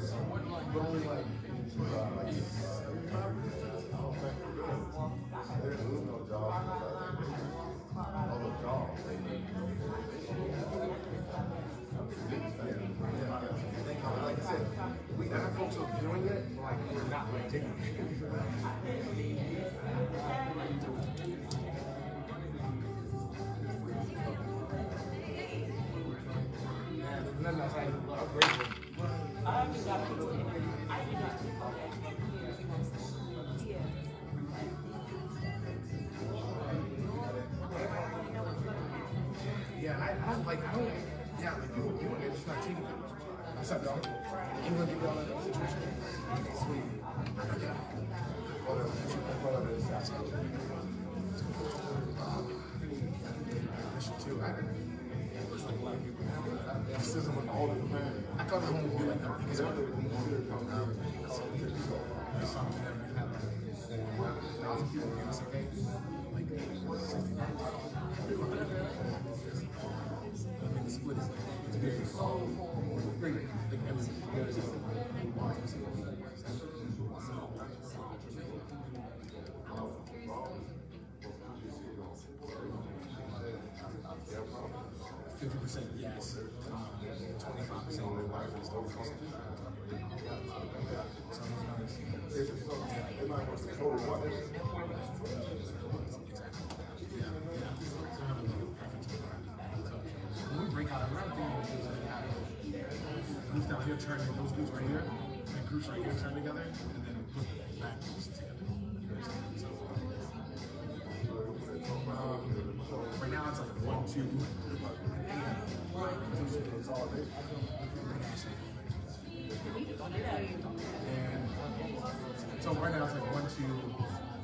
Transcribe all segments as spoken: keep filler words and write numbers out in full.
But only like, uh, like seventy-five percent. I don't think we're good. There's no jobs. All the jobs. Yeah. Like I said, we got folks who are doing it, like we're not like taking it. None of that I'm grateful. I just got to go in here. I did not take all that. Yeah, I, I don't like, I don't, yeah, like people doing it, it's not taking it. What's up, dog? I'm gonna give y'all that situation. Sweet. Yeah. Whatever it is, that's it. Mission two, I it's like a lot of people. This isn't what all the plan. I thought it was going to be like that because I'm doing it. That's something that we have. Thousand people in this, okay? Like sixty-nine. I mean, the split is it's good. Great. Like everything. Fifty percent yes, twenty-five percent of my life is those percent. When we break out, another thing is groups down here turn those groups right here, and groups right here turn together, and then put the back groups together. Um, right now it's like one, two. And so right now it's like one, two.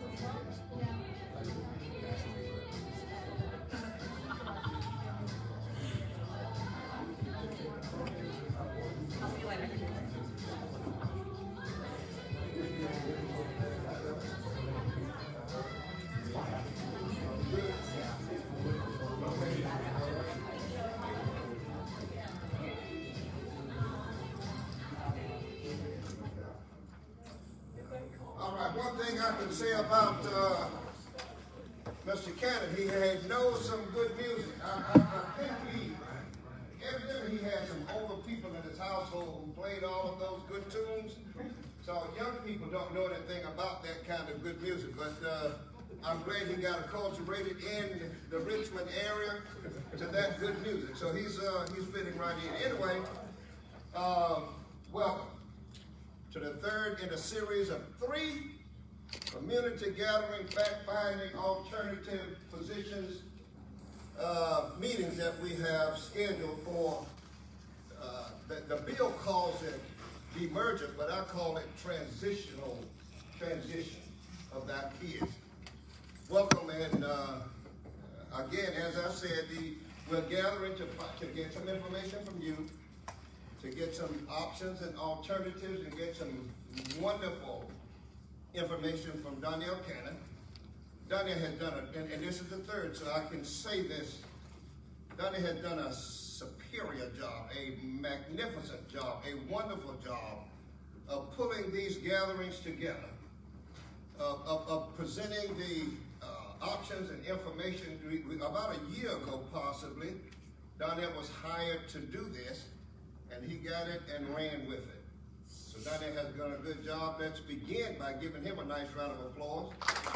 One thing I can say about uh, Mister Cannon, he has knows some good music. I, I, I think he, evidently he had some older people in his household who played all of those good tunes. So young people don't know anything about that kind of good music, but uh, I'm glad he got acculturated in the Richmond area to that good music. So he's uh, he's fitting right in. Anyway, uh, welcome to the third in a series of three community gathering, fact-finding, alternative positions uh, meetings that we have scheduled for, uh, the, the bill calls it emergent, but I call it transitional transition of our kids. Welcome, and uh, again, as I said, the, we're gathering to, to get some information from you, to get some options and alternatives, and get some wonderful information from Donnell Cannon. Donnell has done it, and, and this is the third, so I can say this. Donnell has done a superior job, a magnificent job, a wonderful job of pulling these gatherings together, of, of, of presenting the uh, options and information. We, we, about a year ago, possibly, Donnell was hired to do this, and he got it and ran with it. So Donnell has done a good job. Let's begin by giving him a nice round of applause.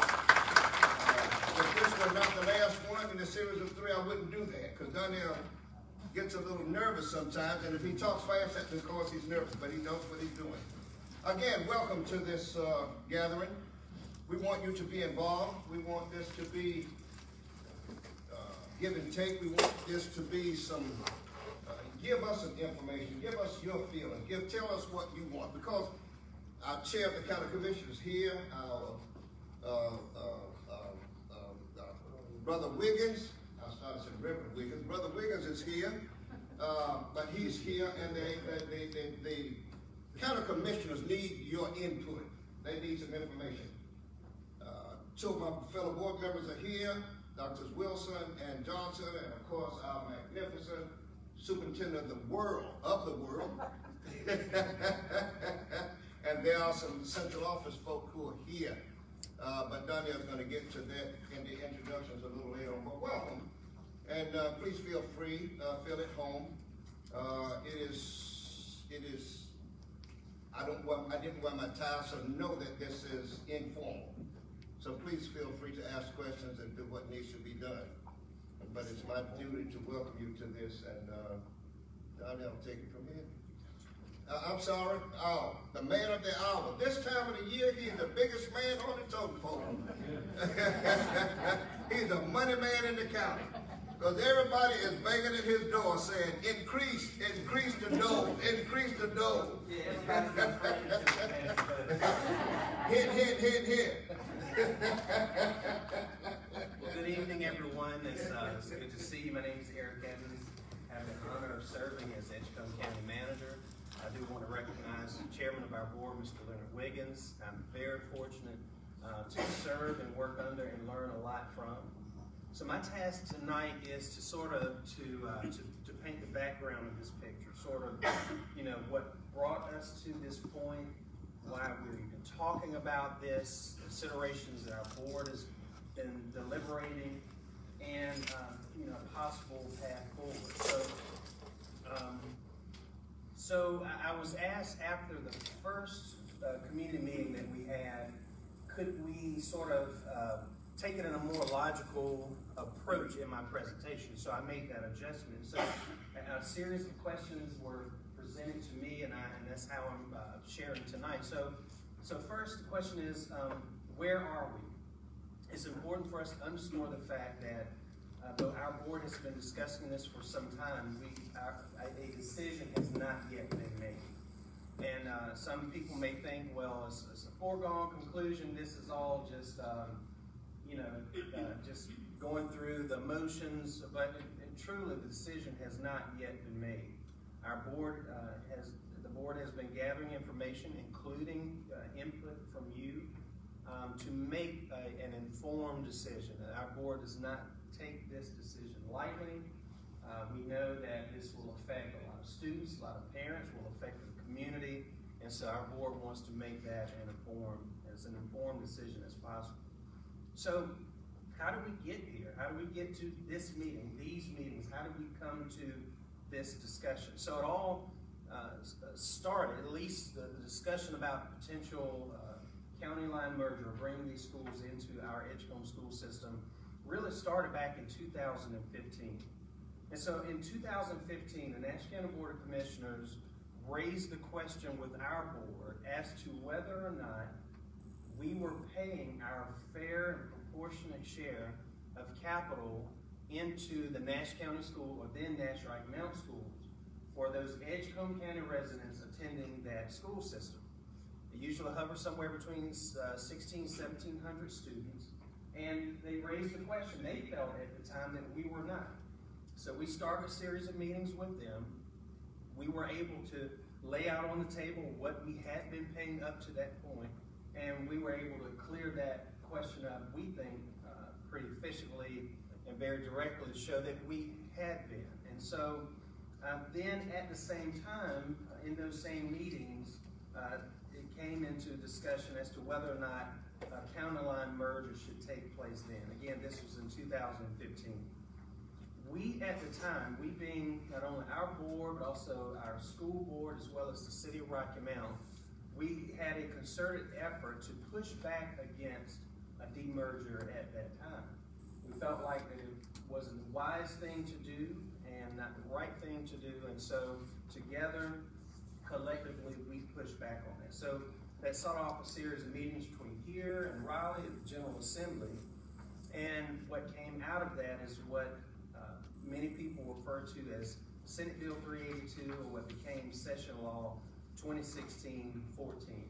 Uh, if this were not the last one in the series of three, I wouldn't do that, because Donnell gets a little nervous sometimes, and if he talks fast, that's because he's nervous, but he knows what he's doing. Again, welcome to this uh, gathering. We want you to be involved. We want this to be uh, give and take. We want this to be some give us some information, give us your feeling, give, tell us what you want, because our chair of the county commission is here, our uh, uh, uh, uh, uh, Brother Wiggins, I started saying Reverend Wiggins, Brother Wiggins is here, uh, but he's here, and they, they, they, they, the county commissioners need your input. They need some information. Uh, two of my fellow board members are here, Doctors Wilson and Johnson, and of course our magnificent superintendent of the world, of the world, And there are some central office folk who are here. Uh, but Danielle's going to get to that in the introductions a little later on. But welcome. And uh, please feel free, uh, feel at home. Uh, it is, it is, I don't wear, I didn't wear my tie, so know that this is informal. So please feel free to ask questions and do what needs to be done. But it's my duty to welcome you to this, and uh, Danielle will take it from here. Uh, I'm sorry, oh, the man of the hour. This time of the year, he's the biggest man on the totem pole. He's the money man in the county. Because everybody is banging at his door saying, increase, increase the dough, increase the dough. Hit, hit, hit, hit. Well, good evening, everyone. It's, uh, it's good to see you. My name is Eric Evans. I have the honor of serving as Edgecombe County Manager. I do want to recognize the chairman of our board, Mister Leonard Wiggins. I'm very fortunate uh, to serve and work under and learn a lot from. So my task tonight is to sort of to, uh, to to paint the background of this picture, sort of, you know, what brought us to this point, why we're even talking about this, considerations that our board has been deliberating, and uh, you know, possible path forward. So, um, so I was asked after the first uh, community meeting that we had, could we sort of uh, take it in a more logical approach in my presentation? So I made that adjustment. So a, a series of questions were presented to me, and, I, and that's how I'm uh, sharing tonight. So, so first the question is, um, where are we? It's important for us to underscore the fact that uh, though our board has been discussing this for some time, we, our, a decision has not yet been made. And uh, some people may think, well, it's, it's a foregone conclusion. This is all just, um, you know, uh, just going through the motions, but it, it, truly the decision has not yet been made. Our board uh, has, the board has been gathering information, including uh, input from you, um, to make a, an informed decision. And our board does not take this decision lightly. Uh, we know that this will affect a lot of students, a lot of parents, will affect the community, and so our board wants to make that an informed, as an informed decision as possible. So, how do we get here? How do we get to this meeting, these meetings? How do we come to this discussion? So it all uh, started, at least the, the discussion about potential uh, county line merger, bringing these schools into our Edgecombe school system, really started back in two thousand fifteen. And so in two thousand fifteen, the Nash County Board of Commissioners raised the question with our board as to whether or not we were paying our fair and proportionate share of capital into the Nash County School, or then Nash Rocky Mountain Schools, for those Edgecombe County residents attending that school system. It usually hovers somewhere between uh, sixteen, seventeen hundred students, and they raised the question. They felt at the time that we were not. So we started a series of meetings with them. We were able to lay out on the table what we had been paying up to that point, and we were able to clear that question up, we think, uh, pretty efficiently and very directly to show that we had been. And so uh, then at the same time, uh, in those same meetings, uh, it came into discussion as to whether or not a county line merger should take place then. Again, this was in two thousand fifteen. We, at the time, we being not only our board, but also our school board, as well as the city of Rocky Mount, we had a concerted effort to push back against a demerger at that time. We felt like that it wasn't the wise thing to do and not the right thing to do, and so together, collectively, we pushed back on that. So that set off a series of meetings between here and Raleigh at the General Assembly, and what came out of that is what uh, many people refer to as Senate Bill three eighty-two, or what became Session Law twenty sixteen fourteen.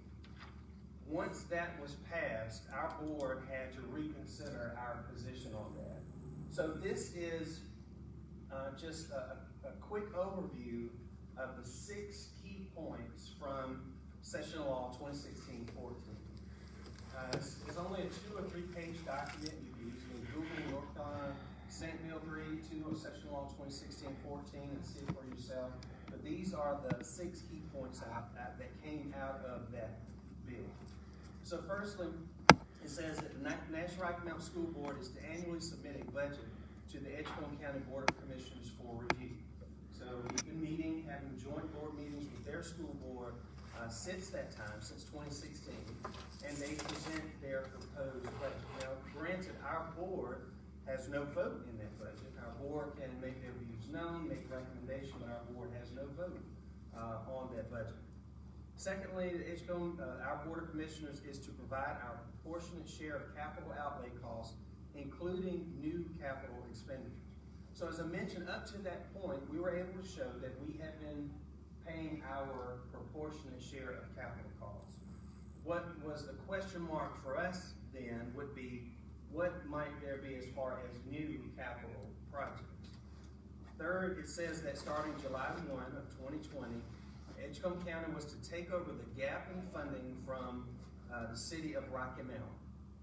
Once that was passed, our board had to reconsider our position on that. So this is uh, just a, a quick overview of the six key points from Session Law twenty sixteen fourteen. Uh, it's, it's only a two or three page document. You can easily Google North Carolina Senate Bill three eighty-two or Session Law twenty sixteen fourteen and see it for yourself. But these are the six key points out, out, that came out of that bill. So firstly, it says that the National Rocky Mountain School Board is to annually submit a budget to the Edgecombe County Board of Commissioners for review. So we've been meeting, having joint board meetings with their school board uh, since that time, since twenty sixteen, and they present their proposed budget. Now, granted, our board has no vote in that budget. Our board can make their views known, make recommendations, but our board has no vote uh, on that budget. Secondly, the Edgecombe, uh, our Board of Commissioners is to provide our proportionate share of capital outlay costs, including new capital expenditures. So as I mentioned, up to that point, we were able to show that we had been paying our proportionate share of capital costs. What was the question mark for us then would be, what might there be as far as new capital projects? Third, it says that starting July first of twenty twenty, Edgecombe County was to take over the gap in funding from uh, the city of Rocky Mount.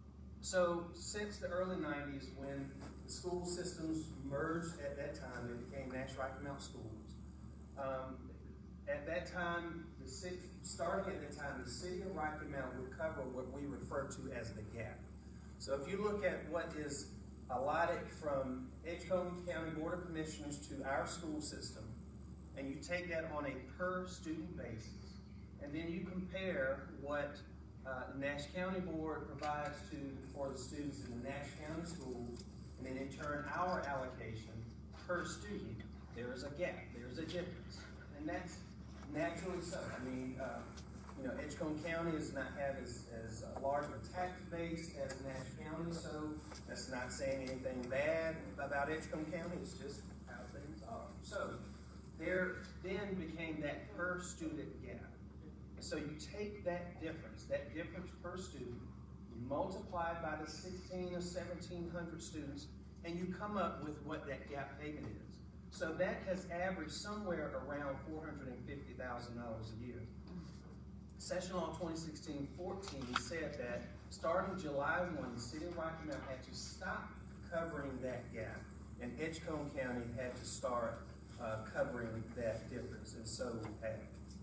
So since the early nineties, when the school systems merged at that time, they became National Rocky Mountain Schools. Um, at that time, the city, starting at that time, the city of Rocky Mount would cover what we refer to as the gap. So if you look at what is allotted from Edgecombe County Board of Commissioners to our school system, and you take that on a per student basis, and then you compare what uh, the Nash County Board provides to for the students in the Nash County schools, and then in turn our allocation per student, there is a gap, there is a difference, and that's naturally so. I mean, uh, you know, Edgecombe County does not have as, as large of a tax base as Nash County, so that's not saying anything bad about Edgecombe County, it's just how things are. So there then became that per student gap. So you take that difference, that difference per student, you multiply it by the sixteen or seventeen hundred students, and you come up with what that gap payment is. So that has averaged somewhere around four hundred fifty thousand dollars a year. Session Law twenty sixteen fourteen said that starting July first, the city of Rocky Mount had to stop covering that gap, and Edgecombe County had to start uh, covering that difference, and so had.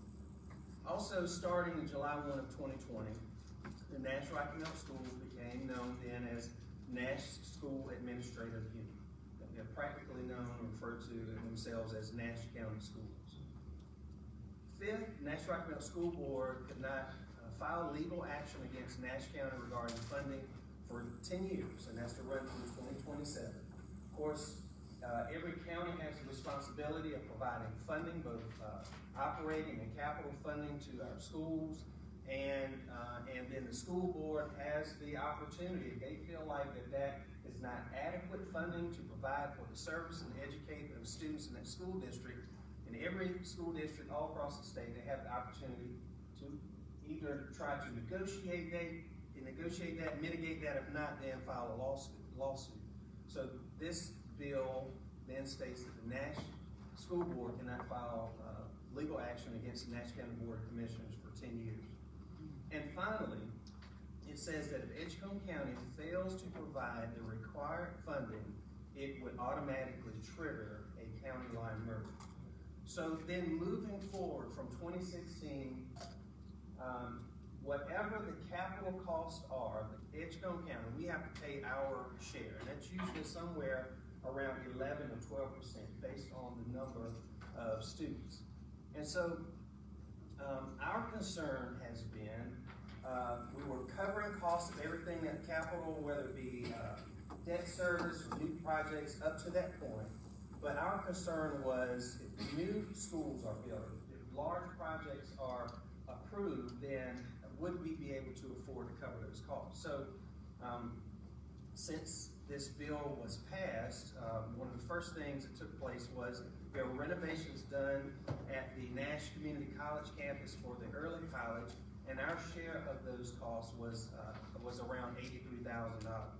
Also, starting in July first of twenty twenty, the Nash Rocky Mountain Schools became known then as Nash School Administrative Unit. They're practically known and referred to themselves as Nash County Schools. Fifth, Nash Rocky Mountain School Board could not uh, file legal action against Nash County regarding funding for ten years, and that's to run through twenty twenty-seven. Of course, uh, every county has the responsibility of providing funding, both uh, operating and capital funding to our schools, and uh, and then the school board has the opportunity, if they feel like that that is not adequate funding to provide for the service and educate the students in that school district. In every school district all across the state, they have the opportunity to either try to negotiate that, negotiate that, mitigate that. If not, then file a lawsuit. lawsuit. So this bill then states that the Nash School Board cannot file uh, legal action against the Nash County Board of Commissioners for ten years. And finally, it says that if Edgecombe County fails to provide the required funding, it would automatically trigger a county line merger. So then moving forward from twenty sixteen, um, whatever the capital costs are, the Edgecombe County, we have to pay our share. And that's usually somewhere around eleven or twelve percent based on the number of students. And so um, our concern has been, uh, we were covering costs of everything at capital, whether it be uh, debt service or new projects up to that point. But our concern was if new schools are built, if large projects are approved, then would we be able to afford to cover those costs? So um, since this bill was passed, um, one of the first things that took place was there were renovations done at the Nash Community College campus for the early college, and our share of those costs was, uh, was around eighty-three thousand dollars.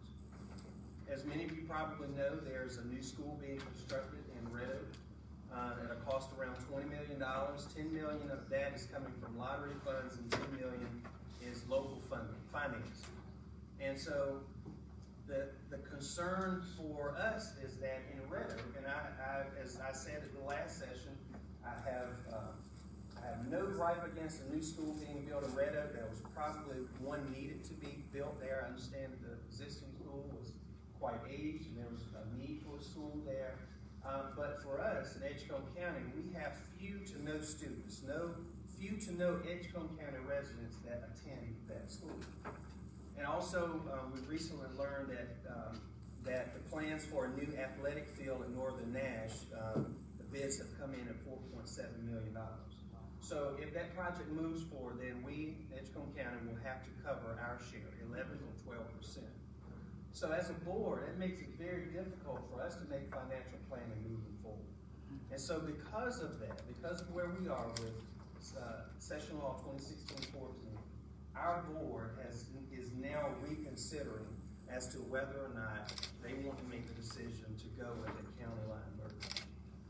As many of you probably know, there's a new school being constructed in Red Oak uh, at a cost around twenty million dollars. ten million dollars of that is coming from lottery funds, and ten million dollars is local funding, finance. And so the, the concern for us is that in Red Oak, and I, I, as I said at the last session, I have, uh, I have no gripe against a new school being built in Red Oak. There was probably one needed to be built there. I understand the existing school was quite aged and there was a need for a school there. Um, but for us in Edgecombe County, we have few to no students, no few to no Edgecombe County residents that attend that school. And also, um, we recently learned that um, that the plans for a new athletic field at Northern Nash, um, the bids have come in at four point seven million dollars. So if that project moves forward, then we, Edgecombe County, will have to cover our share, eleven or twelve percent. So as a board, it makes it very difficult for us to make financial planning moving forward. And so because of that, because of where we are with uh, Session Law twenty sixteen fourteen, our board has, is now reconsidering as to whether or not they want to make the decision to go with a county line merger.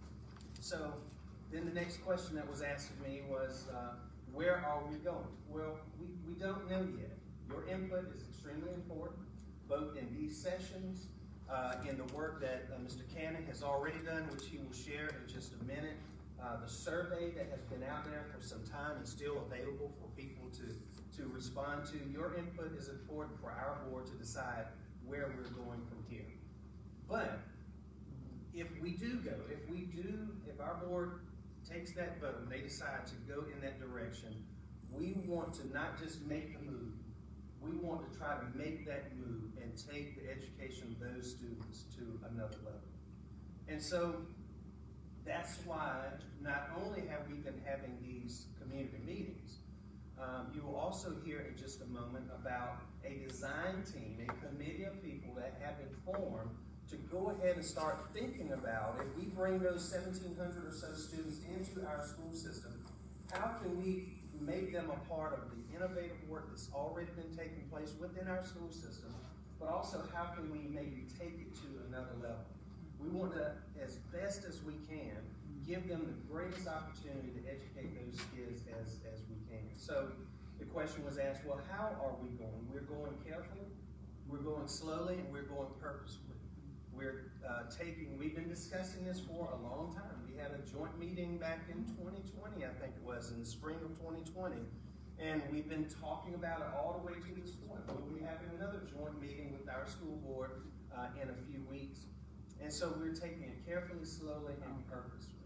So then the next question that was asked of me was, uh, where are we going? Well, we, we don't know yet. Your input is extremely important, both in these sessions, uh, in the work that uh, Mister Cannon has already done, which he will share in just a minute, uh, the survey that has been out there for some time and still available for people to, to respond to. Your input is important for our board to decide where we're going from here. But if we do go, if we do, if our board takes that vote and they decide to go in that direction, we want to not just make the move, we want to try to make that move and take the education of those students to another level. And so that's why not only have we been having these community meetings, um, you will also hear in just a moment about a design team, a committee of people that have been formed to go ahead and start thinking about, if we bring those seventeen hundred or so students into our school system, how can we make them a part of the innovative work that's already been taking place within our school system, but also how can we maybe take it to another level? We want to, as best as we can, give them the greatest opportunity to educate those kids as, as we can. So the question was asked, well, how are we going? We're going carefully, we're going slowly, and we're going purposefully. We're uh, taking, we've been discussing this for a long time. We had a joint meeting back in twenty twenty, I think it was, in the spring of twenty twenty. And we've been talking about it all the way to this point. We'll be having another joint meeting with our school board uh, in a few weeks. And so we're taking it carefully, slowly, and purposefully.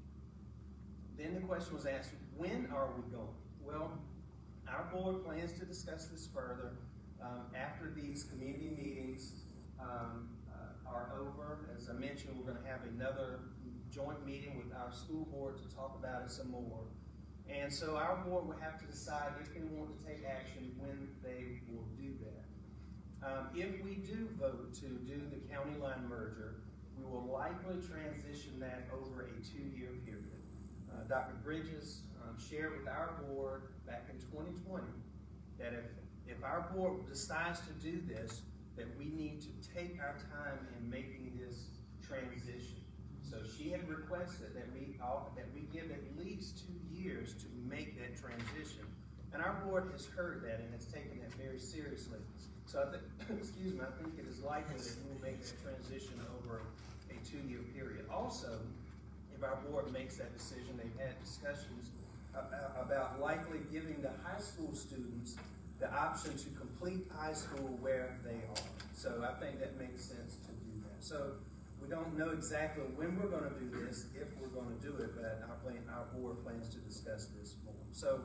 Then the question was asked, when are we going? Well, our board plans to discuss this further um, after these community meetings um, uh, are over. As I mentioned, we're going to have another joint meeting with our school board to talk about it some more. And so our board will have to decide if they want to take action when they will do that. Um, if we do vote to do the county line merger, we will likely transition that over a two-year period. Uh, Doctor Bridges um, shared with our board back in twenty twenty that if, if our board decides to do this, that we need to take our time in making this transition. So she had requested that we all, that we give at least two years to make that transition. And our board has heard that and has taken that very seriously. So I think, excuse me, I think it is likely that we will make that transition over a two-year period. Also, if our board makes that decision, they've had discussions about, about likely giving the high school students the option to complete high school where they are. So I think that makes sense to do that. So we don't know exactly when we're going to do this, if we're going to do it, but our, plan, our board plans to discuss this more. So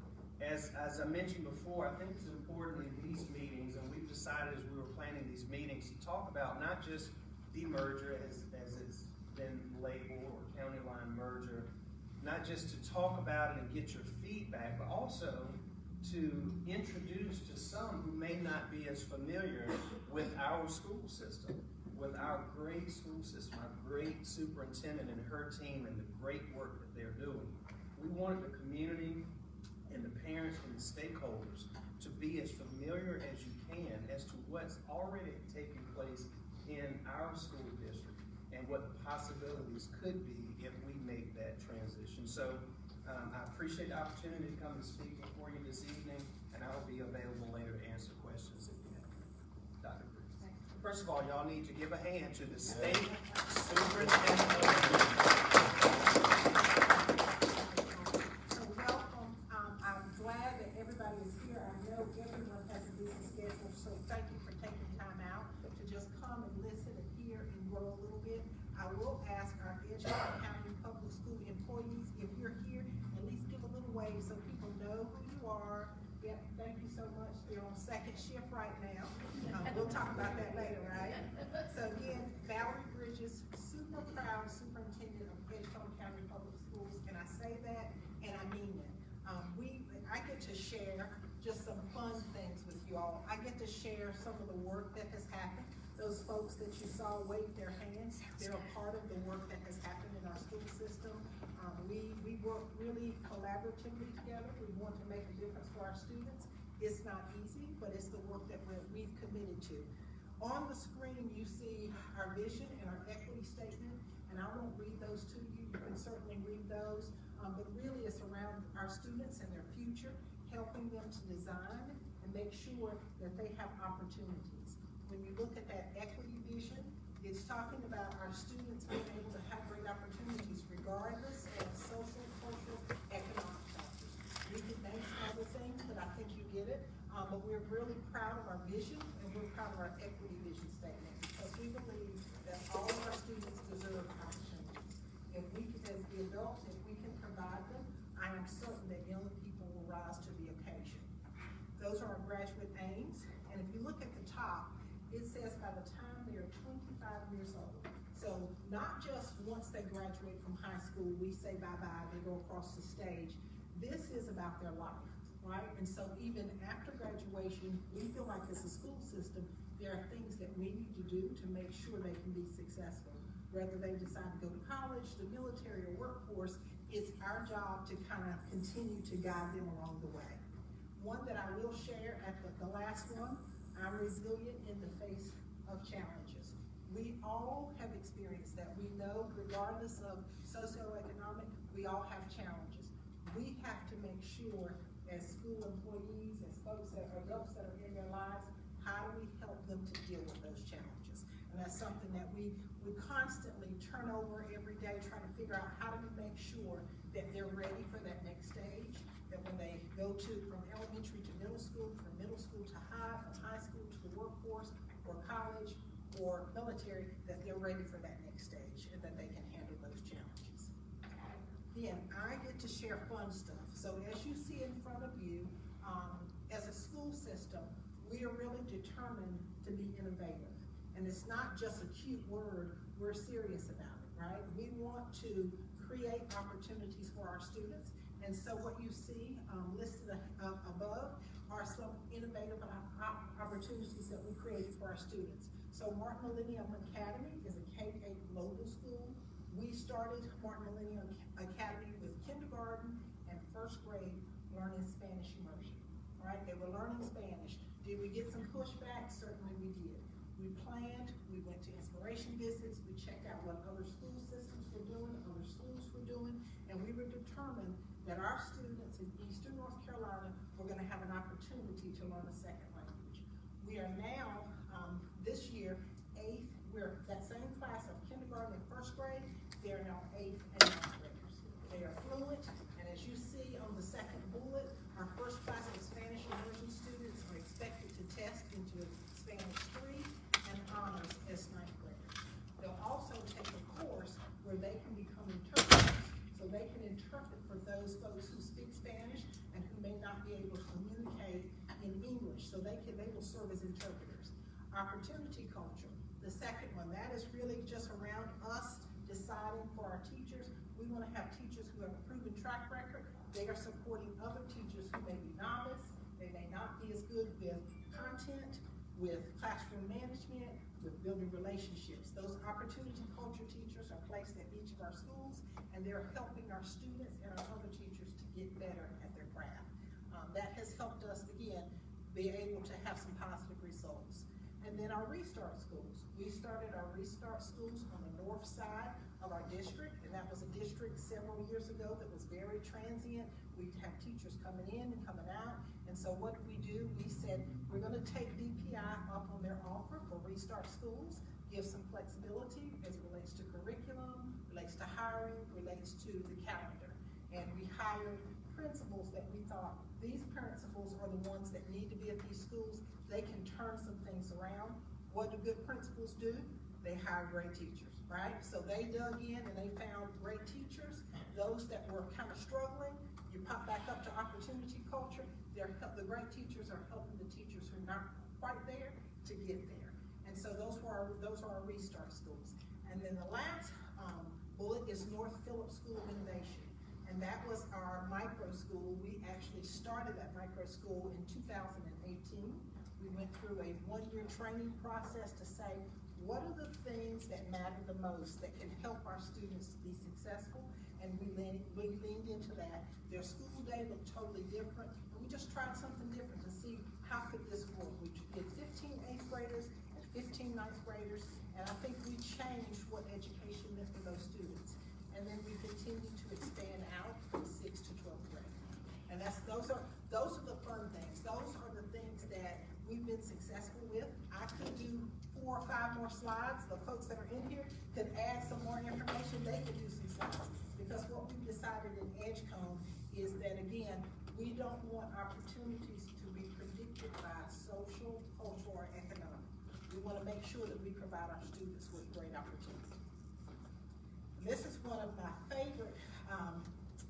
as, as I mentioned before, I think it's important in these meetings, and we've decided as we were planning these meetings to talk about not just the merger as, as it's been labeled, or county line merger, not just to talk about it and get your feedback, but also to introduce to some who may not be as familiar with our school system, with our great school system, our great superintendent and her team and the great work that they're doing. We wanted the community and the parents and the stakeholders to be as familiar as you can as to what's already taking place in our school district and what the possibilities could be if we make that transition. So um, I appreciate the opportunity to come and speak before you this evening, and I will be available later to answer questions if you have. Doctor Bruce. First of all, y'all need to give a hand to the state superintendent. everyone has a busy schedule, so thank you for taking time out to just come and listen and hear and grow a little bit. I will ask our Edgecombe County Public School employees, if you're here, at least give a little wave so people know who you are. Yep, thank you so much. They're on second shift right now. Um, we'll talk about that later, right? So again, Valerie Bridges, super proud superintendent of Edgecombe County Public Schools, and I say that and I mean it. Um, we, I get to share just some fun things with you all. I get to share some of the work that has happened. Those folks that you saw wave their hands, they're a part of the work that has happened in our school system. Um, we, we work really collaboratively together. We want to make a difference for our students. It's not easy, but it's the work that we're, we've committed to. On the screen, you see our vision and our equity statement, and I won't read those to you. You can certainly read those, um, but really it's around our students and their future, helping them to design and make sure that they have opportunities. When you look at that equity vision, it's talking about our students being able to have great opportunities regardless of social, cultural, economic factors. We could name some other things, but I think you get it. Um, but we're really proud of our vision and we're proud of our equity vision statement because we believe that all of our students deserve opportunities. If we, as the adults, if we can provide them, I am certain that young people will rise to the occasion. Those are our graduate aims, and if you look at the top, it says by the time they are twenty-five years old. So not just once they graduate from high school, we say bye-bye, they go across the stage. This is about their life, right? And so even after graduation, we feel like as a school system, there are things that we need to do to make sure they can be successful. Whether they decide to go to college, the military, or workforce, it's our job to kind of continue to guide them along the way. One that I will share at the, the last one, I'm resilient in the face of challenges. We all have experienced that. We know regardless of socioeconomic, we all have challenges. We have to make sure as school employees, as folks that are adults that are in their lives, how do we help them to deal with those challenges? And that's something that we, we constantly turn over every day, trying to figure out how do we make sure that they're ready for that next stage, that when they go to from elementary to middle school, from middle school to high, from high school to the workforce, or college, or military, that they're ready for that next stage and that they can handle those challenges. Then I get to share fun stuff. So as you see in front of you, um, as a school system, we are really determined to be innovative. And it's not just a cute word, we're serious about it, right? We want to create opportunities for our students. And so what you see um, listed uh, above are some innovative opportunities that we created for our students. So Martin Millennium Academy is a K eight global school. We started Martin Millennium Academy with kindergarten and first grade learning Spanish immersion. All right, they were learning Spanish. Did we get some pushback? Certainly we did. We planned, we went to inspiration visits, we checked out what other school systems were doing, other schools were doing, and we were determined that our students in Eastern North Carolina were going to have an opportunity to learn a second language. We are now, um, this year, eighth, we're that same class of kindergarten and first grade, they're now eighth and ninth graders. They are fluent, and as you see on the second bullet, our first class of Spanish immersion students are expected to test into Spanish three and honors as ninth graders. They'll also take a course where they can become interpreters, so they can interpret for those folks who speak Spanish and who may not be able to communicate in English, so they can they will serve as interpreters. Opportunity culture, the second one, that is really just around us deciding for our teachers. We want to have teachers who have a proven track record. They are supporting other teachers who may be novice, they may not be as good with content, with classroom management, with building relationships. Those opportunity culture teachers are placed at each of our schools, and they're helping our students and our other teachers to get better at their craft. Um, that has helped us, again, be able to have some positive results. And then our Restart schools. We started our Restart schools on the north side of our district, and that was a district several years ago that was very transient. We'd have teachers coming in and coming out, and so what did we do? We said, we're gonna take D P I up on their offer for Restart schools, give some flexibility as it relates to curriculum, relates to hiring, relates to the calendar. And we hired principals that we thought these principals are the ones that need to be at these schools. They can turn some things around. What do good principals do? They hire great teachers, right? So they dug in and they found great teachers. Those that were kind of struggling, you pop back up to opportunity culture. They're, the great teachers are helping the teachers who are not quite there to get there. And so those were our, those are our restart schools. And then the last um, bullet is North Phillips School of Innovation. And that was our micro school. We actually started that micro school in two thousand eighteen. We went through a one-year training process to say, what are the things that matter the most that can help our students to be successful? And we leaned, we leaned into that. Their school day looked totally different. And we just tried something different to see how could this work. We did fifteen eighth graders and fifteen ninth graders. And I think we changed what education meant for those students. And then we continued to expand out from sixth to twelfth grade. And that's those are those are the fun things. Those are the things that we've been successful with. I could do four or five more slides. The folks that are in here could add some more information. They could do some slides. Because what we've decided in Edgecombe is that, again, we don't want opportunities to be predicted by social, cultural, or economic. We want to make sure that we provide our students with great opportunities. This is one of my favorite um,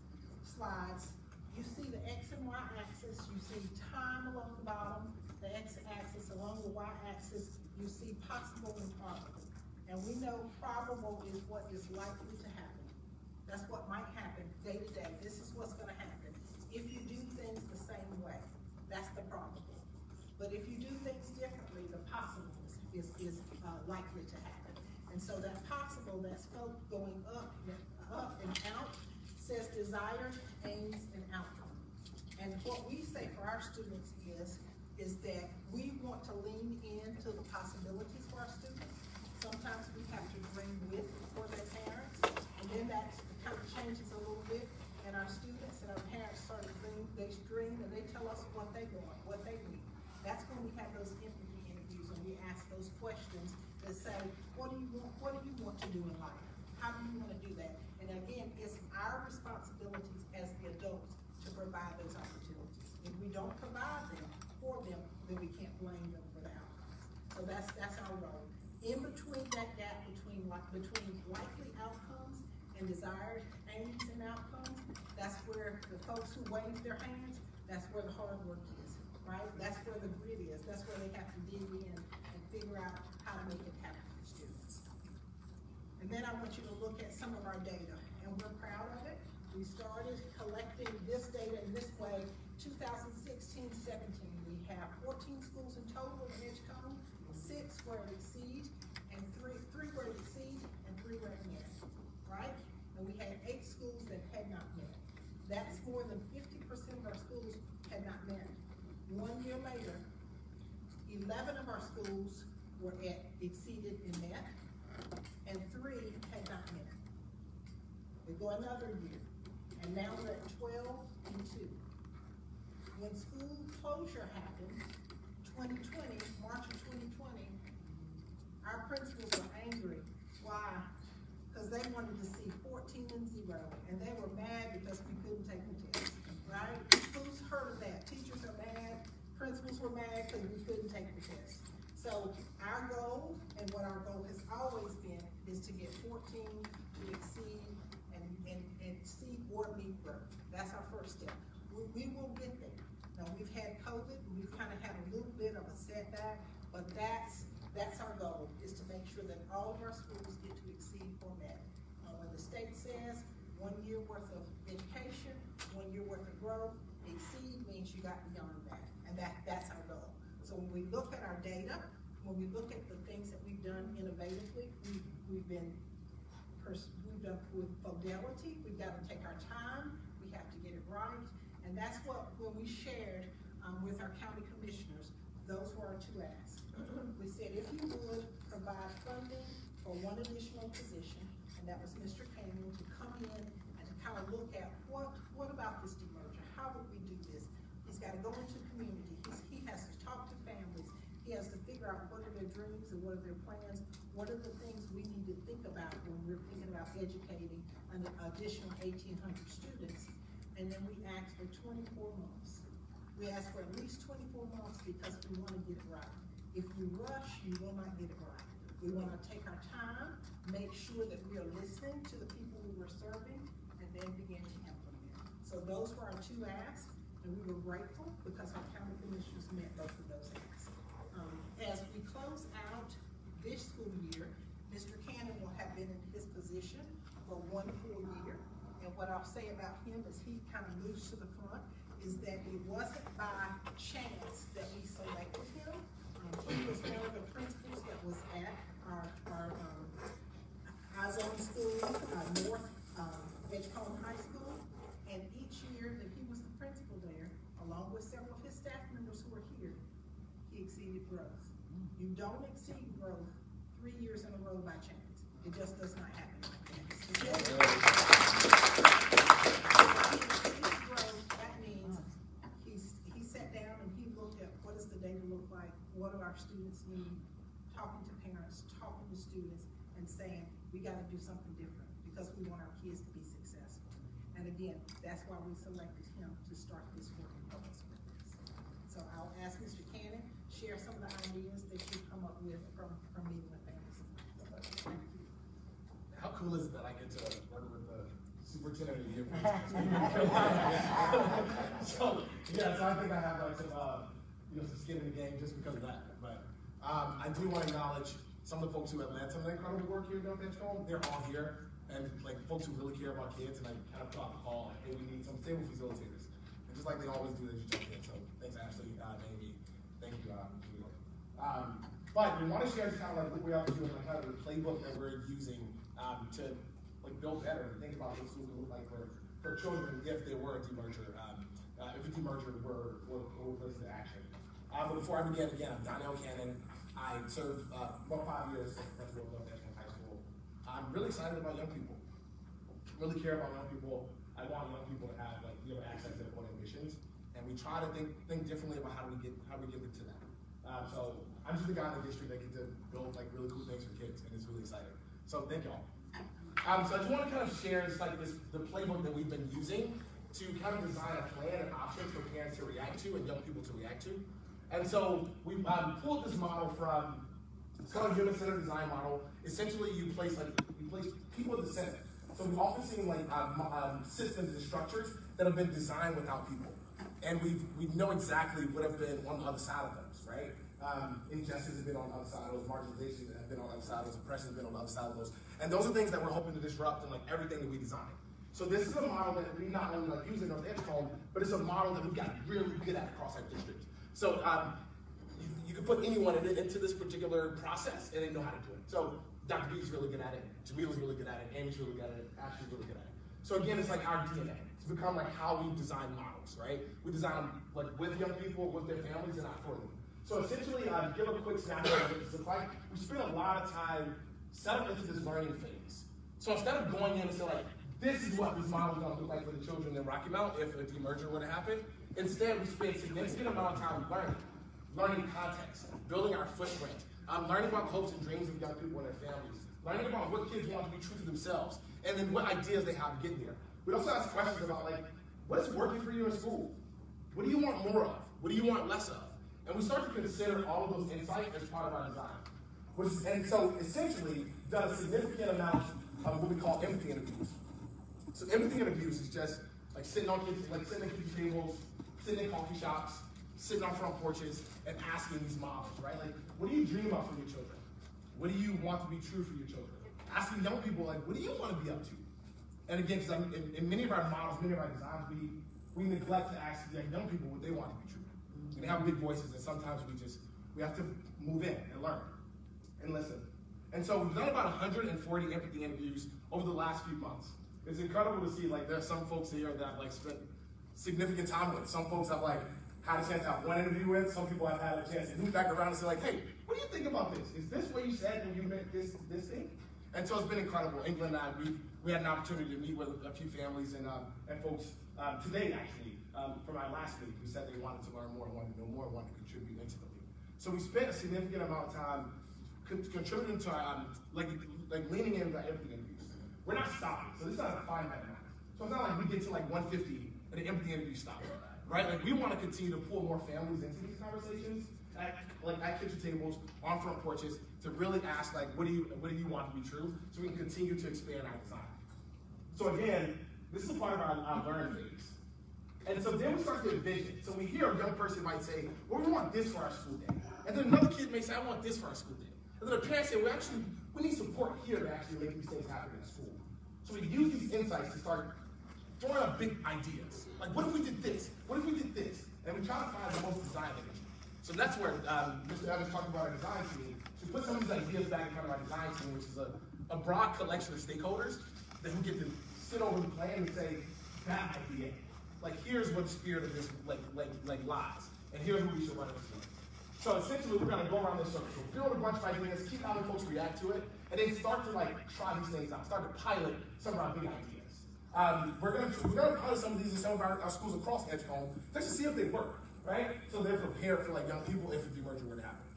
slides. You see the X and Y axis, you see time along the bottom, the X axis along the Y axis, you see possible and probable. And we know probable is what is likely to happen. That's what might happen day to day. This is what's gonna happen. If you do things the same way, that's the probable. But if you do things differently, the possible is, is, is uh, likely to happen. And so that possible, that's going up, up and out, says desired, aims, and outcome. And what we say for our students is, is that we want to lean into the possibilities for our students. Sometimes we have to bring with for their parents, and then that kind of changes a little bit. And our students and our parents start to dream, they dream, and they tell us what they want, what they need. That's when we have those empathy interviews, and we ask those questions that say, what do you want, what do you want to do in life? How do you want to do that? And again, it's our responsibilities as the adults to provide those opportunities. If we don't provide them for them, then we can't blame them for the outcomes. So that's that's our role. In between that gap between like between likely outcomes and desired aims and outcomes, that's where the folks who wave their hands, that's where the hard work is, right? That's where the grit is. That's where they have to dig in and figure out how to make it happen for students. And then I want you to look at some of our data, and we're proud of it. We started collecting this data in this way, two thousand sixteen seventeen. We have fourteen schools in total in Edgecombe, six where it exceed, and three, three where it exceed, and three where it met, right? And we had eight schools that had not met. That's more than fifty percent of our schools had not met. One year later, eleven of our schools were at exceeded and met, and three had not met. We go another year, and now we're at twelve and two. When school closure happened, twenty twenty, March of twenty twenty, our principals were angry. Why? Because they wanted to see fourteen and zero, and they were mad because we couldn't take the test, right? Who's heard of that? Teachers are mad, principals were mad because we couldn't take the test. So our goal, and what our goal has always been, is to get fourteen to exceed and, and, and exceed or meet growth. That's our first step. We, we will get there. Now we've had COVID, we've kind of had a little bit of a setback, but that's that's our goal, is to make sure that all of our schools get to exceed or met. Uh, when the state says one year worth of education, one year worth of growth, exceed means you got beyond that, and that that's our goal. So when we look at our data, when we look at the things that we've done innovatively, we, we've been, we've done with fidelity, we've got to take our time, we have to get it right, and that's what, when we shared um, with our county commissioners, those were our two asks. We said, if you would provide funding for one additional position, and that was Mister Cannon, to come in and to kind of look at what, what about this demerger? How would we do this? He's got to go into community. He's, he has to talk to families. He has to figure out what are their dreams and what are their plans. What are the things we need to think about when we're thinking about educating an additional eighteen hundred students? And then we asked for twenty-four months. We ask for at least twenty-four months because we want to get it right. If you rush, you will not get it right. We want to take our time, make sure that we are listening to the people we were serving, and then begin to implement. So those were our two asks, and we were grateful because our county commissioners met both of those asks. Um, as we close out this school year, Mister Cannon will have been in his position for one full year. And what I'll say about him as he kind of moves to the front is that it wasn't by chance that we selected him. Um, he was one of the principals that was at our, our um, Izone School, uh, North um, Edgecombe High School. And each year that he was the principal there, along with several of his staff members who are here, he exceeded growth. You don't exceed growth three years in a row by chance. It just does not happen like that. So that means he's, he sat down and he looked at what does the data look like, what do our students need, talking to parents, talking to students, and saying, we gotta do something different because we want our kids to be successful. And again, that's why we selected him to start this work in public with us. So I'll ask Mister Cannon, share some of the ideas that you've come up with from, from meeting with families. Thank you. How cool is it that I get to work with the superintendent of the year? So, yeah, so I think I have like some, uh, you know, some skin in the game just because of that. But um, I do want to acknowledge some of the folks who have led some of the incredible work here at North Edgecombe. They're all here, and like folks who really care about kids, and I kind of drop the call, like, hey, we need some stable facilitators. And just like they always do, they just jump in. So thanks, Ashley, uh, Amy. Thank you, uh, Julia. Um, but we want to share kind of like what we're up to and like kind of the playbook that we're using um, to like build better and think about what schools would look like for, for children if they were a demerger, um, uh, if a demerger were, were, were placed into action. Uh, but before I begin, again, I'm Donnell Cannon. I served uh, about five years as principal of North Edgecombe High School. I'm really excited about young people. Really care about young people. I want young people to have like you know access to their own ambitions, and we try to think think differently about how do we get how do we get to that. Um, so I'm just the guy in the district that gets to build like really cool things for kids, and it's really exciting. So thank y'all. Um, so I just want to kind of share just like this the playbook that we've been using to kind of design a plan and options for parents to react to and young people to react to. And so we um, pulled this model from it's called a human-centered design model. Essentially, you place like you place people at the center. So we've often seen like um, um, systems and structures that have been designed without people, and we we know exactly what have been on the other side of those, right? Um, injustice has been on the other side of those, marginalization has been on the other side of those, oppression has been on the other side of those, and those are things that we're hoping to disrupt in like everything that we design. So this is a model that we not only like use in North Edgecombe, but it's a model that we've got really good at across our district. So um, you, you can put anyone in, into this particular process and they know how to do it. So Doctor B's really good at it, Jamila's really good at it, Amy's really good at it, Ashley's really good at it. So again, it's like our D N A. It's become like how we design models, right? We design them like with young people, with their families, and not for them. So essentially, uh, give a quick snapshot of what this looks like. We spend a lot of time setting into this learning phase. So instead of going in and saying like, this is what this model is going to look like for the children in Rocky Mount if a demerger were to happen, instead we spend a significant amount of time learning, learning context, building our footprint, um, learning about hopes and dreams of young people and their families, learning about what kids want to be true to themselves, and then what ideas they have to get there. We also ask questions about like, what is working for you in school? What do you want more of? What do you want less of? And we start to consider all of those insights as part of our design. Which is, and so essentially, done a significant amount of what we call empathy interviews. So empathy interviews is just like sitting on kids, like sitting at kitchen tables, sitting in coffee shops, sitting on front porches, and asking these models, right? Like, what do you dream of for your children? What do you want to be true for your children? Asking young people, like, what do you want to be up to? And again, because in, in many of our models, many of our designs, we we neglect to ask like, young people what they want to be true. And they have big voices, and sometimes we just we have to move in and learn and listen. And so we've done about one hundred forty empathy interviews over the last few months. It's incredible to see like there are some folks here that I've like spent significant time with. Some folks I've like had a chance to have one interview with. Some people I've had a chance to move back around and say like, hey, what do you think about this? Is this what you said when you meant this this thing? And so it's been incredible. England and I, we we had an opportunity to meet with a few families and um, and folks um, today actually um, from our last meeting who said they wanted to learn more, wanted to know more, wanted to contribute intimately. So we spent a significant amount of time con contributing to our, um, like like leaning into our empathy interviews. We're not stopping, so this is not a finite amount. So it's not like we get to like one fifty and the empathy interview stops. right? Like we want to continue to pull more families into these conversations, at, like at kitchen tables, on front porches, to really ask like, what do you what do you want to be true, so we can continue to expand our design. So again, this is a part of our, our learn phase. And so then we start to envision. So we hear a young person might say, well, we want this for our school day. And then another kid may say, I want this for our school day. And then the parents say, well, actually, we need support here to actually make these things happen in school. So we use these insights to start throwing out big ideas. Like, what if we did this? What if we did this? And we try to find the most design energy. So that's where um, Mister Evans talked about our design team. To put some of these ideas back in front of our design team, which is a, a broad collection of stakeholders that who get to sit over the plan and say, that idea. Like, here's what the spirit of this like, like, like lies. And here's what we should run it through. So essentially, we're going to go around this circle. So build a bunch of ideas, keep having folks react to it, and then start to like try these things out. Start to pilot some of our big ideas. Um, we're going to we're going to pilot some of these in some of our, our schools across Edgecombe just to see if they work, right? So they're prepared for like young people if the merger were to happen.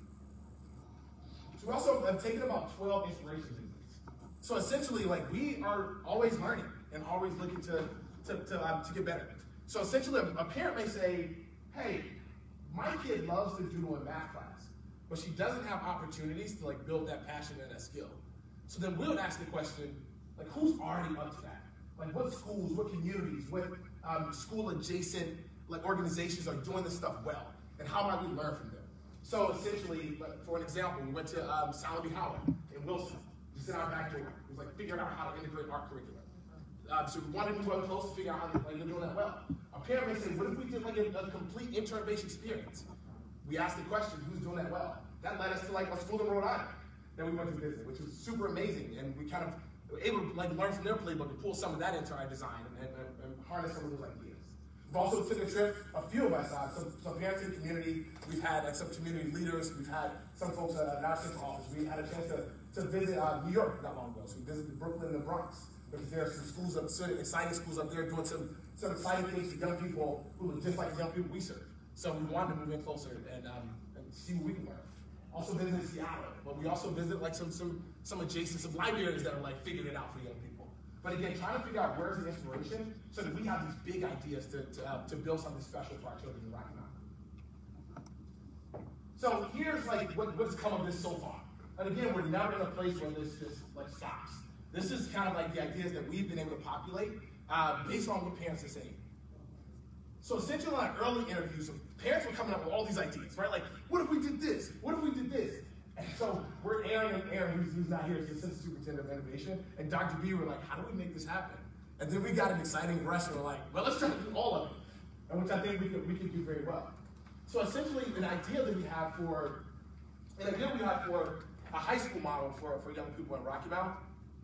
So we also have taken about twelve inspiration visits. So essentially, like we are always learning and always looking to to to, um, to get better. So essentially, a, a parent may say, "Hey, my kid loves to doodle in math class, but she doesn't have opportunities to like build that passion and that skill." So then we'll ask the question, like, who's already up to that? Like, what schools, what communities, what um, school-adjacent like organizations are doing this stuff well, and how might we learn from them? So essentially, for an example, we went to um, Salome Howard in Wilson, just in our back door. It was like figuring out how to integrate art curriculum. Um, so we wanted to move close to figure out how like, they're doing that well. A parent may say, what if we did like a, a complete intern-based experience? We asked the question, who's doing that well? That led us to like a school in Rhode Island that we went to visit, which was super amazing. And we kind of were able to like learn from their playbook and pull some of that into our design and, and, and harness some of those ideas. We've also took a trip, a few of us, uh, some, some parents in the community. We've had like some community leaders. We've had some folks at our central office. We had a chance to, to visit uh, New York not long ago. So we visited Brooklyn and the Bronx. Because there are some schools up, some exciting schools up there doing some, some exciting things for young people who are just like the young people we serve. So we wanted to move in closer and, um, and see what we can learn. Also visited Seattle, but we also visit like some some some adjacent, some libraries that are like figuring it out for young people. But again, trying to figure out where's the inspiration so that we have these big ideas to, to, uh, to build something special for our children in Rocky Mountain. So here's like what, what's come of this so far. And again, we're never in a place where this just like stops. This is kind of like the ideas that we've been able to populate uh, based on what parents are saying. So essentially, like early interviews, parents were coming up with all these ideas, right? Like, what if we did this? What if we did this? And so we're Aaron and Aaron, who's, who's not here, is the Assistant Superintendent of Innovation, and Doctor B were like, how do we make this happen? And then we got an exciting rush, and we're like, well, let's try to do all of it, and which I think we could we could do very well. So essentially, an idea that we have for an idea we have for a high school model for, for young people in Rocky Mount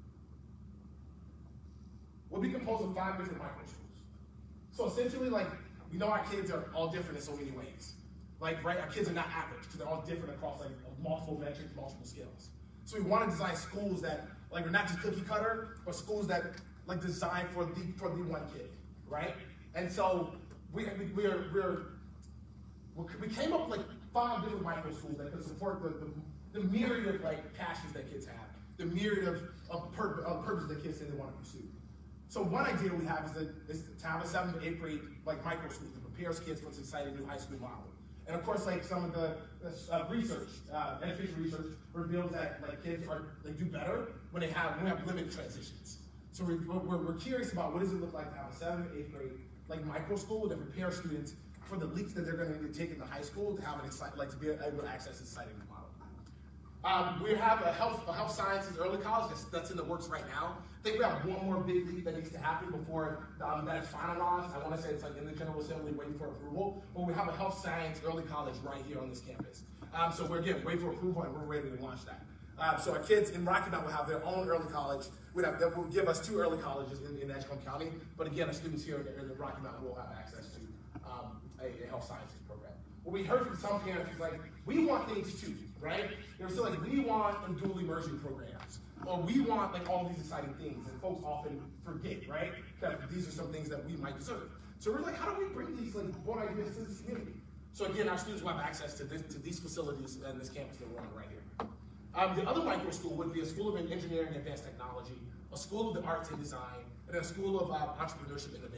will be composed of five different micro schools. So essentially, like, we know our kids are all different in so many ways. Like, right, our kids are not average because they're all different across like multiple metrics, multiple scales. So we want to design schools that like are not just cookie cutter, but schools that like design for the for the one kid, right? And so we we we're, we're we came up with like five different micro schools that could support the, the, the myriad of like passions that kids have, the myriad of of, pur of purposes that kids say they want to pursue. So one idea we have is, that, is to have a seventh to eighth grade like micro school that prepares kids for this exciting new high school model. And of course, like some of the uh, research, uh, education research reveals that like kids are they do better when they have when we have limited transitions. So we're, we're, we're curious about what does it look like to have a seventh, eighth grade like micro school that prepares students for the leaps that they're going to take into high school to have an excite like to be able to access this exciting new model. Um, we have a health a health sciences early college that's, that's in the works right now. I think we have one more big leap that needs to happen before um, that is finalized. I want to say it's like in the General Assembly waiting for approval, but we have a health science early college right here on this campus. Um, so we're again waiting for approval and we're ready to launch that. Um, so our kids in Rocky Mount will have their own early college. We'd have, that will give us two early colleges in, in Edgecombe County, but again, our students here in the, in the Rocky Mountain will have access to um, a, a health sciences program. What we heard from some parents is like, we want things too, right? They were still like, we want a dual immersion programs, or we want like all these exciting things, and folks often forget, right? That these are some things that we might deserve. So we're like, how do we bring these like bold ideas to this community? So again, our students will have access to, this, to these facilities and this campus that we're on right here. Um, the other micro school would be a school of engineering and advanced technology, a school of the arts and design, and a school of uh, entrepreneurship innovation.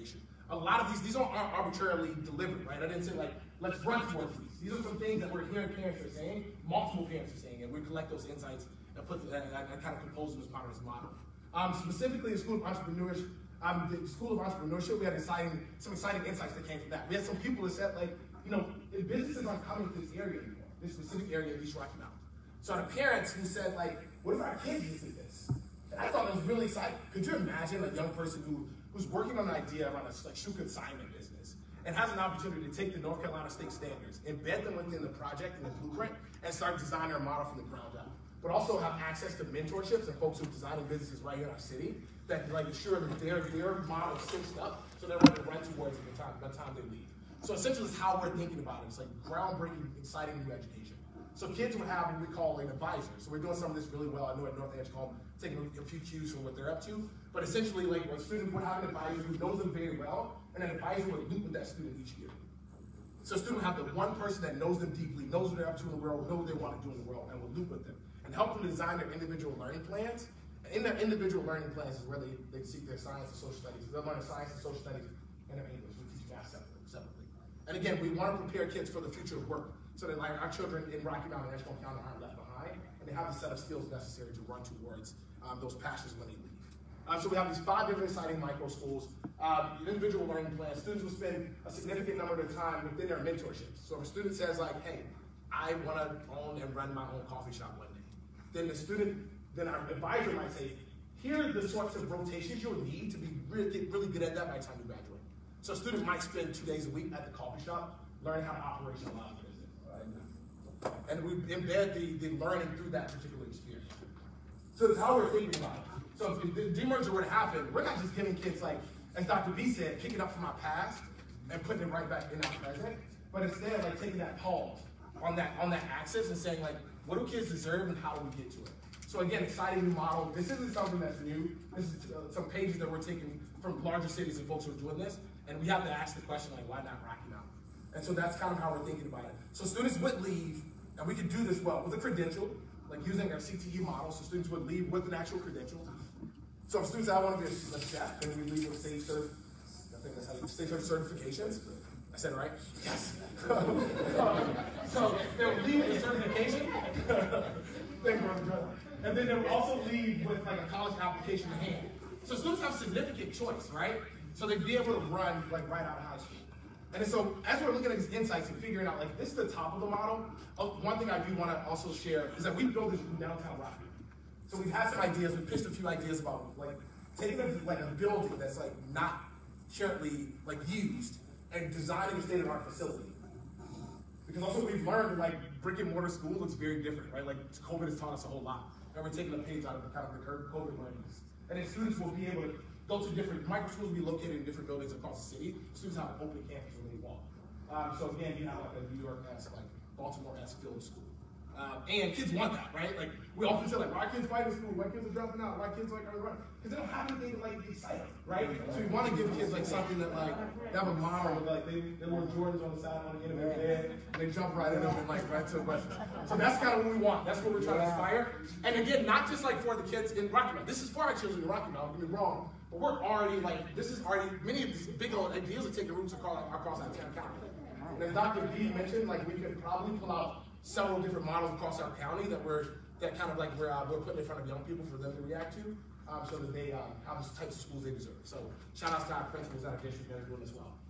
a lot of these, these aren't arbitrarily delivered, right? I didn't say like, let's run towards these. These are some things that we're hearing parents are saying, multiple parents are saying, and we collect those insights and put the, and, and kind of compose them as part of this model. Um, specifically, the School of Entrepreneurship, um, the School of Entrepreneurship, we had exciting, some exciting insights that came from that. We had some people that said, like, you know, businesses aren't coming to this area anymore, this specific area in East Rocky Mountain. So the parents who said, like, what if our kids visit this? And I thought it was really exciting. Could you imagine a young person who who's working on an idea around a like, shoe consignment business and has an opportunity to take the North Carolina state standards, embed them within the project and the blueprint, and start designing a model from the ground up. But also have access to mentorships and folks who are designing businesses right here in our city that like ensure that their, their model is cinched up so they're ready to run towards it by the time, by the time they leave. So essentially it's how we're thinking about it. It's like groundbreaking, exciting new education. So kids would have what we call an advisor. So we're doing some of this really well. I know at North Edgecombe, taking a few cues from what they're up to. But essentially, like, a student would have an advisor who knows them very well, and an advisor would loop with that student each year. So a student would have the one person that knows them deeply, knows what they're up to in the world, knows what they want to do in the world, and will loop with them, and help them design their individual learning plans. And in their individual learning plans is where they, they seek their science and social studies. They'll learn science and social studies and their English. We teach math separately. And again, we want to prepare kids for the future of work, so that like our children in Rocky Mountain and Edgecombe County aren't left behind, and they have the set of skills necessary to run towards um, those passions when they leave. Um, so we have these five different exciting micro schools, um, individual learning plans. Students will spend a significant number of time within their mentorships. So if a student says like, hey, I want to own and run my own coffee shop one day, then the student, then our advisor might say, here are the sorts of rotations you'll need to be really, really good at that by the time you graduate. So a student might spend two days a week at the coffee shop learning how to operationalize the business. Right? And we embed the, the learning through that particular experience. So that's how we're thinking about it. So if the demerger were to happen, we're not just giving kids, like, as Doctor B said, picking up from our past and putting it right back in our present, but instead, like, taking that pause on that on that axis and saying, like, what do kids deserve and how do we get to it? So again, exciting new model. This isn't something that's new. This is uh, some pages that we're taking from larger cities and folks who are doing this, and we have to ask the question, like, why not Rocky Mountain? And so that's kind of how we're thinking about it. So students would leave, and we could do this well with a credential, like using our C T E model, so students would leave with an actual credential. So if students say, I want to be a chef, then we leave with state cert, I think that's how you state certifications. I said it right? Yes. So they'll leave with a certification, and then they'll also leave with like a college application in hand. So students have significant choice, right? So they'd be able to run like right out of high school. And so as we're looking at these insights and figuring out like this is the top of the model, uh, one thing I do want to also share is that we built this in downtown Rocky. So we've had some ideas, we pitched a few ideas about like taking a, like a building that's like not currently like used and designing a state-of-the-art facility. Because also we've learned like brick and mortar school looks very different, right? Like COVID has taught us a whole lot. And we're taking a page out of the kind of the COVID learnings. And then students will be able to go to different, micro schools will be located in different buildings across the city. Students have an open campus when they walk. Um, so again, you have like a New York-esque, like Baltimore-esque field school. Um, and kids want that, right? Like we often say, like, why are kids fighting school? Why kids are dropping out? Why kids like are running? Because they don't have anything to like excite them, right? So we want to give kids like something that like they have a mom with like they, they wear Jordans on the side on the end of their bed and they jump right in them and like right to the bus. So that's kind of what we want. That's what we're trying to inspire. And again, not just like for the kids in Rocky Mountain. This is for our children in Rocky Mountain. Don't get me wrong. But we're already like this is already many of these big old ideas are taking roots across across our town county. And as Doctor B mentioned, like we could probably pull out several different models across our county that we're that kind of like we're uh, we're putting in front of young people for them to react to, um, so that they um, have the types of schools they deserve. So shout out to our principals out of district that are doing as well.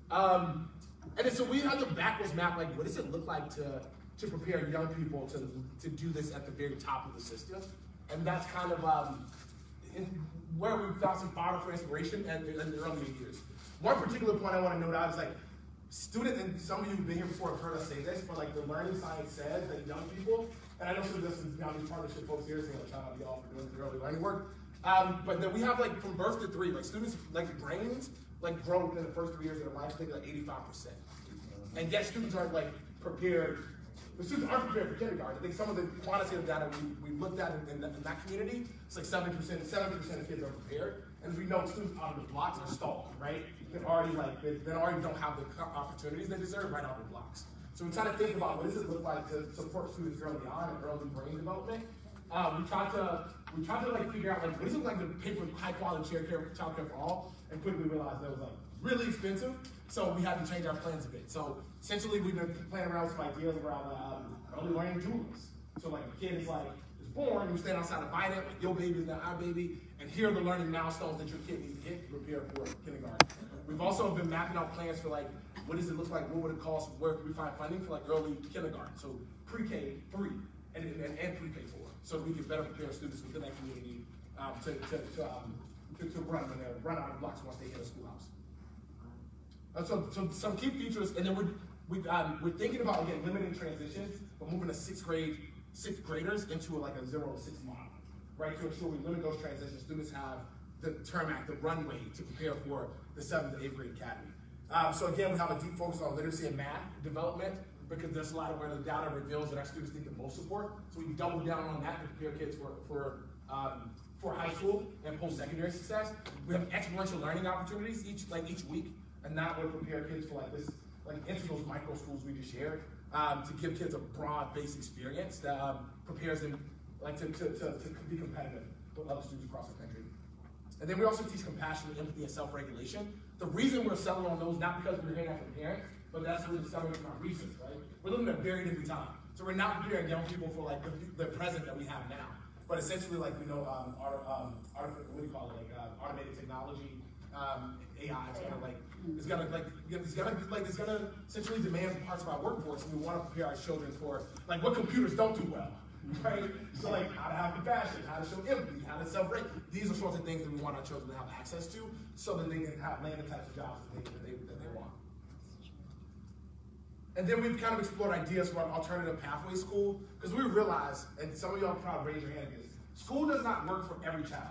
Um, and then so we have the backwards map, like what does it look like to to prepare young people to to do this at the very top of the system, and that's kind of um, in, where we found some fodder for inspiration in, in the early years. One particular point I want to note out is like. Students, and some of you who've been here before have heard us say this, but like the learning science says that young people, and I know some of this is beyond these partnership folks here, so I'm shout out to y'all for doing the early learning work. Um, but that we have like from birth to three, like students, like brains, like grow within the first three years of their life, I think like eighty-five percent. And yet students aren't like prepared, the students aren't prepared for kindergarten. I think some of the quantitative data we, we looked at in, in, in that community, it's like seventy percent, seventy percent of kids are prepared. And as we know, students out of the blocks are stalled, right? They already like they, they already don't have the opportunities they deserve right out of the blocks. So we try to think about what does it look like to support students early on and early brain development. Um, we try to we try to like figure out like what does it look like to pay for high quality child care, child care for all, and quickly realize there was like really expensive, so we had to change our plans a bit. So essentially, we've been playing around with some ideas around um, early learning doulas. So like a kid is like is born, you stand outside of Biden, like your baby is now our baby, and here are the learning milestones that your kid needs to hit to prepare for kindergarten. We've also been mapping out plans for like, what does it look like, what would it cost, where can we find funding for like early kindergarten, so pre-K three and, and, and pre-K four, so we can better prepare students within that community um, to, to, to, um, to, to run when they're run out of blocks once they hit a schoolhouse. Uh, so, so some key features, and then we're, we, um, we're thinking about, again, limiting transitions, but moving to sixth grade, sixth graders into a, like a zero to six model, right? To ensure we limit those transitions, students have the term act, the runway to prepare for the seventh to eighth grade academy. Um, so again, we have a deep focus on literacy and math development because there's a lot of where the data reveals that our students need the most support. So we double down on that to prepare kids for, for, um, for high school and post-secondary success. We have experiential learning opportunities each, like each week, and that would prepare kids for like this, like into those micro schools we just shared, um, to give kids a broad-based experience that um, prepares them like to, to, to, to be competitive with other students across the country. And then we also teach compassion, empathy, and self-regulation. The reason we're selling on those, not because we're hearing that from parents, but that's really selling from our research, right? We're living in a very different time. So we're not preparing young people for like the, the present that we have now. But essentially, like, we know, um, art, um, art, what do you call it, like uh, automated technology, um, A I, it's gonna like, it's gonna like, it's gonna like, it's gonna essentially demand parts of our workforce, and we want to prepare our children for like what computers don't do well, right? So like how to have compassion, how to show empathy, how to celebrate. These are sorts of things that we want our children to have access to, so that they can have land the types of jobs that they, that they, that they want. And then we've kind of explored ideas for an alternative pathway school, because we realize, and some of y'all probably raise your hand against, school does not work for every child.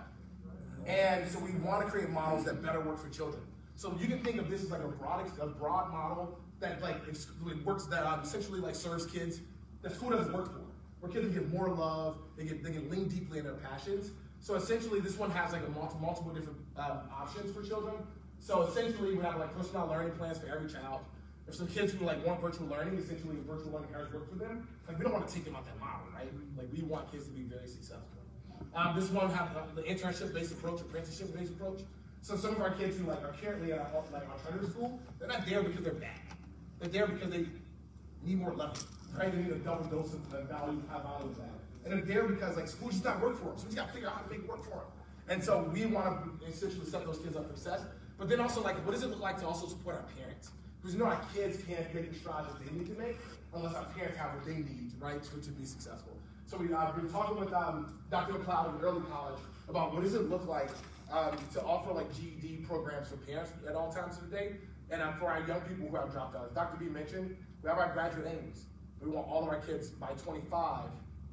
And so we want to create models that better work for children. So you can think of this as like a broad, a broad model that like it works, that um, essentially like serves kids that school doesn't work for. Where kids get more love, they get they can lean deeply in their passions. So essentially, this one has like a multiple, multiple different um, options for children. So essentially, we have like personal learning plans for every child. If some kids who like want virtual learning, essentially virtual learning cards work for them. Like we don't want to take them out that model, right? Like we want kids to be very successful. Um, this one has uh, the internship-based approach, apprenticeship-based approach. So some of our kids who like are currently at our, like alternative school, they're not there because they're bad. They're there because they need more level, right? They need a double dose of uh, value, high value of that. And they're there because like school just not work for them. So we just got to figure out how to make it work for them. And so we want to essentially set those kids up for success. But then also like, what does it look like to also support our parents? Because you know our kids can't make the strides that they need to make unless our parents have what they need, right, to, to be successful. So we, uh, we've been talking with um, Doctor McLeod in early college about what does it look like um, to offer like G E D programs for parents at all times of the day, and um, for our young people who have dropped out. As Doctor B mentioned, we have our graduate aims. We want all of our kids by twenty-five.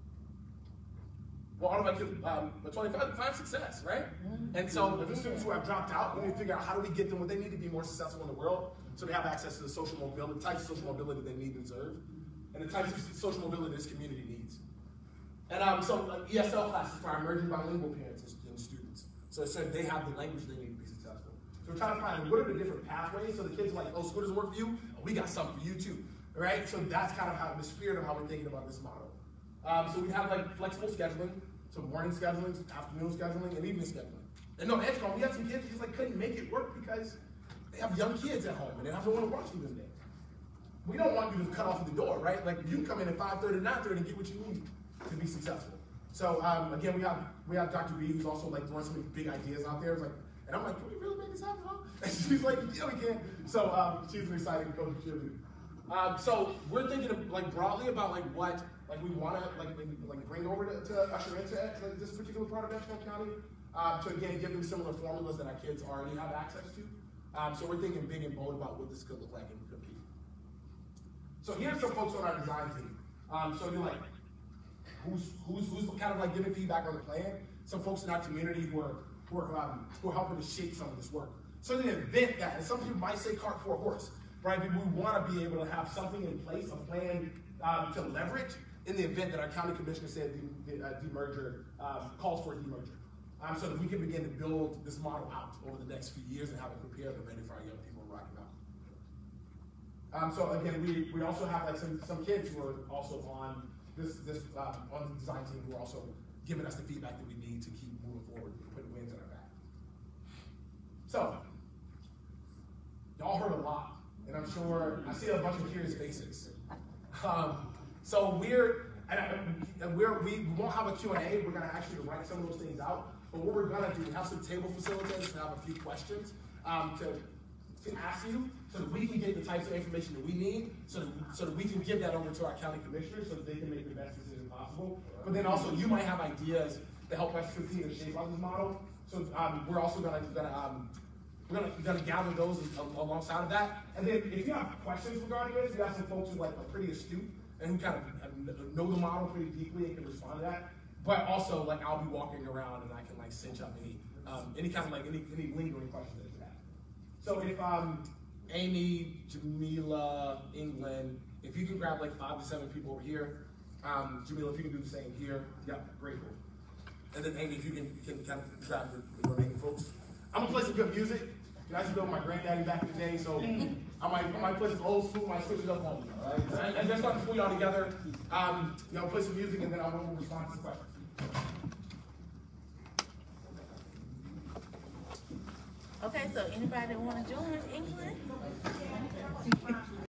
Well, all of our kids um, by twenty-five to find success, right? And so the students who have dropped out, we need to figure out how do we get them what they need to be more successful in the world, so they have access to the social mobility, types of social mobility they need and deserve, and the types of social mobility this community needs. And um, so like E S L classes for our emerging bilingual parents and students. So, so they have the language they need to be successful. So we're trying to find what are the different pathways so the kids are like, oh, school doesn't work for you? Oh, we got something for you too, right? So that's kind of how the spirit of how we're thinking about this model. Um, so we have like flexible scheduling, so morning scheduling, afternoon scheduling, and evening scheduling. And no, Edgecombe, we had some kids who just like couldn't make it work because they have young kids at home and they have to want to watch them this day. We don't want you to cut off the door, right? Like you can come in at five thirty, nine thirty and get what you need to be successful. So um, again, we have we have Doctor B, who's also like throwing some big ideas out there. It's like, and I'm like, can we really make this happen, huh? And she's like, yeah, we can. So um, she's an exciting coach cheerleader. Um, so we're thinking of, like broadly about like what like we want to like like bring over to, to usher into like, this particular part of Edgecombe County. Um, to again give them similar formulas that our kids already have access to. Um, so we're thinking big and bold about what this could look like and could be. So here's some folks on our design team. Um, so you're like, who's who's who's kind of like giving feedback on the plan? Some folks in our community who are who are, um, who are helping to shape some of this work. So the event that, and some people might say cart for a horse, right? But we want to be able to have something in place, a plan um, to leverage in the event that our county commissioner said the, the uh, demerger um, calls for a demerger. Um, so that we can begin to build this model out over the next few years and have it prepared and ready for our young people in Rocky Mountain. Um, so again, we, we also have like some, some kids who are also on this, this um, on the design team who are also giving us the feedback that we need to keep moving forward, putting wins in our back. So, y'all heard a lot, and I'm sure I see a bunch of curious faces. Um, so we're, and, I, and we're, we won't have a Q and A, we're gonna ask you to write some of those things out, but what we're gonna do, we have some table facilitators to have a few questions um, to, to ask you, so that we can get the types of information that we need, so that, so that we can give that over to our county commissioners, so that they can make the best decision possible. But then also, you might have ideas to help us continue to shape on this model, so um, we're also gonna, gonna um, We're gonna, we're gonna gather those alongside of that. And then if you have questions regarding this, we have some folks who like are pretty astute and who kind of know the model pretty deeply and can respond to that. But also, like, I'll be walking around and I can like cinch up any um, any kind of like any, any lingering questions that you have. So if um, Amy, Jamila, England, if you can grab like five to seven people over here, um, Jamila, if you can do the same here, yeah, grateful. And then Amy, if you can, can kind of grab the, the remaining folks. I'm gonna play some good music. I used to go with my granddaddy back in the day, so I might, I might play some old school, I might switch it up on you, all right? And, and just not to pull y'all together, um, you know, play some music and then I'll respond to some questions. Okay, so anybody that want to join England?